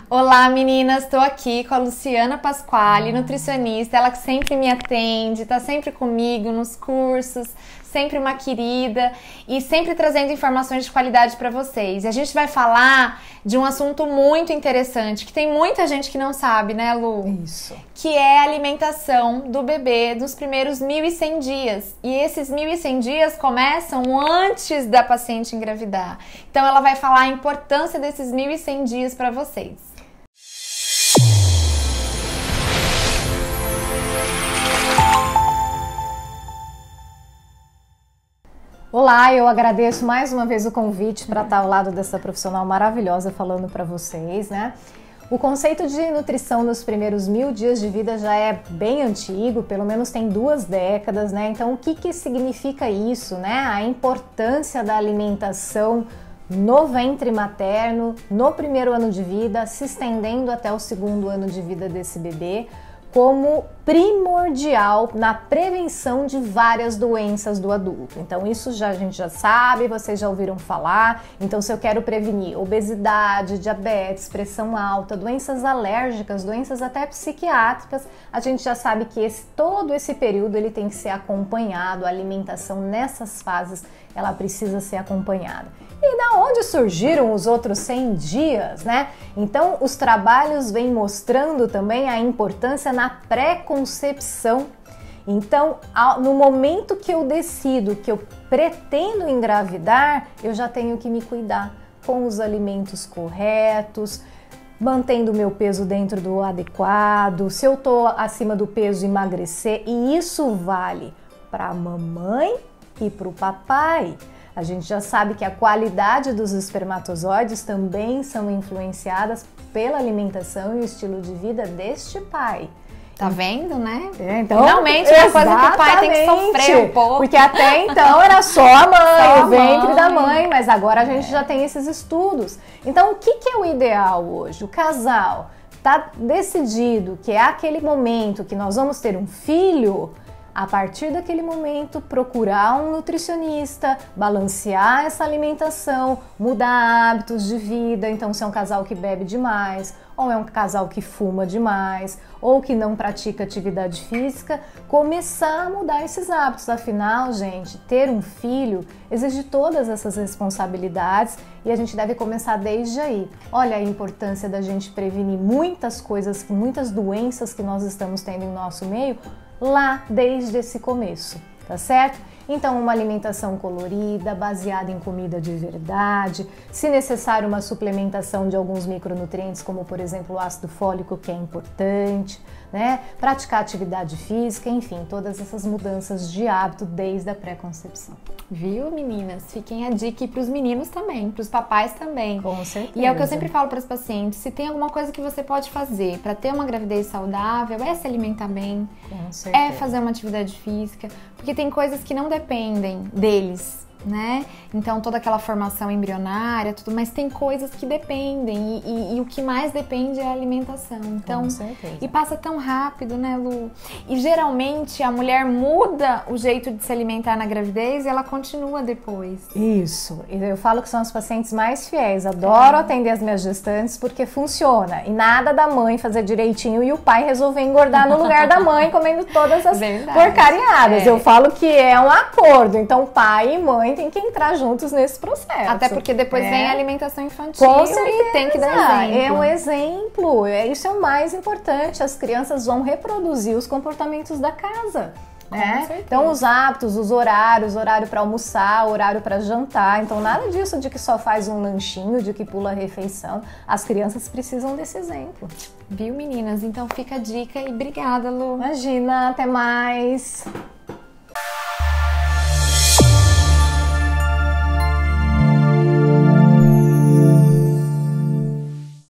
Olá meninas, estou aqui com a Luciana Pasquale, nutricionista, ela que sempre me atende, tá sempre comigo nos cursos, sempre uma querida e sempre trazendo informações de qualidade para vocês. E a gente vai falar de um assunto muito interessante, que tem muita gente que não sabe, né, Lu? Isso. Que é a alimentação do bebê dos primeiros 1.100 dias. E esses 1.100 dias começam antes da paciente engravidar. Então ela vai falar a importância desses 1.100 dias para vocês. Olá, eu agradeço mais uma vez o convite para estar ao lado dessa profissional maravilhosa falando para vocês, né? O conceito de nutrição nos primeiros 1.000 dias de vida já é bem antigo, pelo menos tem 2 décadas, né? Então, o que significa isso, né? A importância da alimentação no ventre materno, no primeiro ano de vida, se estendendo até o 2º ano de vida desse bebê, como primordial na prevenção de várias doenças do adulto. Então isso a gente já sabe, vocês já ouviram falar. Então se eu quero prevenir obesidade, diabetes, pressão alta, doenças alérgicas, doenças até psiquiátricas, a gente já sabe que todo esse período ele tem que ser acompanhado, a alimentação nessas fases ela precisa ser acompanhada. E da onde surgiram os outros 100 dias, né? Então, os trabalhos vêm mostrando também a importância na pré-concepção. Então, no momento que eu decido que eu pretendo engravidar, eu já tenho que me cuidar com os alimentos corretos, mantendo o meu peso dentro do adequado. Se eu tô acima do peso, emagrecer. E isso vale para a mamãe e para o papai. A gente já sabe que a qualidade dos espermatozoides também são influenciadas pela alimentação e o estilo de vida deste pai. Tá vendo, né? Então, realmente é uma coisa que o pai tem que sofrer um pouco. Porque até então era só a mãe, o ventre da mãe, mas agora a gente já tem esses estudos. Então, o que é o ideal hoje? O casal tá decidido que é aquele momento que nós vamos ter um filho. A partir daquele momento, procurar um nutricionista, balancear essa alimentação, mudar hábitos de vida. Então, se é um casal que bebe demais, ou é um casal que fuma demais, ou que não pratica atividade física, começar a mudar esses hábitos. Afinal, gente, ter um filho exige todas essas responsabilidades e a gente deve começar desde aí. Olha a importância da gente prevenir muitas coisas, muitas doenças que nós estamos tendo em nosso meio, lá desde esse começo, tá certo? Então, uma alimentação colorida, baseada em comida de verdade, se necessário uma suplementação de alguns micronutrientes, como por exemplo o ácido fólico, que é importante, né? Praticar atividade física, enfim, todas essas mudanças de hábito desde a pré-concepção. Viu, meninas? Fiquem a dica para os meninos também, para os papais também. Com certeza. E é o que eu sempre falo para os pacientes, se tem alguma coisa que você pode fazer para ter uma gravidez saudável, é se alimentar bem, é fazer uma atividade física, porque tem coisas que não dependem deles, né? Então toda aquela formação embrionária, tudo, mas tem coisas que dependem e o que mais depende é a alimentação. Então, com certeza. E passa tão rápido, né, Lu? E geralmente a mulher muda o jeito de se alimentar na gravidez e ela continua depois. Isso, eu falo que são as pacientes mais fiéis, adoro atender as minhas gestantes porque funciona. E nada da mãe fazer direitinho e o pai resolver engordar no lugar da mãe comendo todas as porcariadas. Eu falo que é um acordo, então pai e mãe tem que entrar juntos nesse processo. Até porque depois vem a alimentação infantil e tem que dar exemplo. É um exemplo, isso é o mais importante. As crianças vão reproduzir os comportamentos da casa. Né? Então os hábitos, os horários, horário para almoçar, horário para jantar. Então nada disso de que só faz um lanchinho, de que pula a refeição. As crianças precisam desse exemplo. Viu, meninas? Então fica a dica e obrigada, Lu. Imagina, até mais.